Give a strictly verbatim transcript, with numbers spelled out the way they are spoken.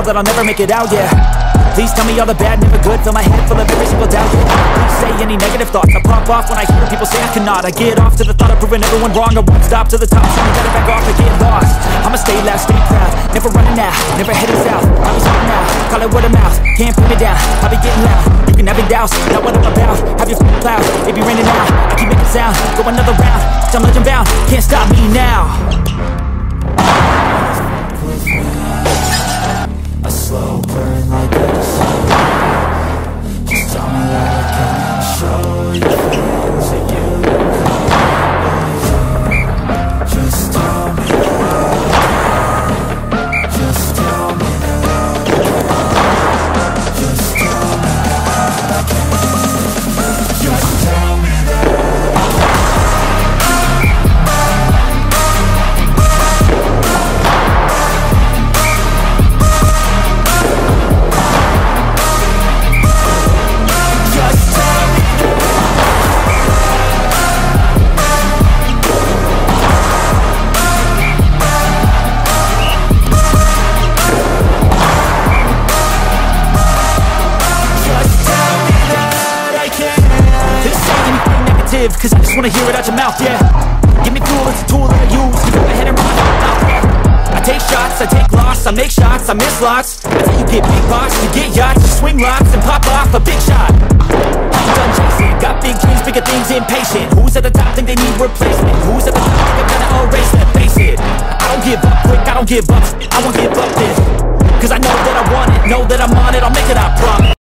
that I'll never make it out, yeah. Please tell me all the bad, never good. Fill my head full of every single doubt. Please say any negative thoughts. I pop off when I hear people say I cannot. I get off to the thought of proving everyone wrong. I won't stop to the top, so you gotta back off and get lost. I'ma stay loud, stay proud, never running out, never heading south. I'll be sorting out, call it word of mouth. Can't put me down, I'll be getting loud. You can have it douse, not what I'm about. Have your f***ing cloud, it be raining out. I keep making sound, go another round. I'm legend bound, can't stop me now. A slow burn like a just tell me that I can show you things that you can. Just tell me that. Just tell me that. Just tell me that I can. Just tell me that. Cause I just wanna hear it out your mouth, yeah. Give me fuel, it's a tool that I use to go ahead and run my mouth, yeah. I take shots, I take loss, I make shots, I miss lots. That's how you get big boss, you get yachts, you swing locks and pop off a big shot. I'm done chasing, got big dreams, bigger things, impatient. Who's at the top think they need replacement? Who's at the top think I'm gonna erase them? Face it, I don't give up quick, I don't give up, I won't give up this. Cause I know that I want it, know that I'm on it, I'll make it, I promise.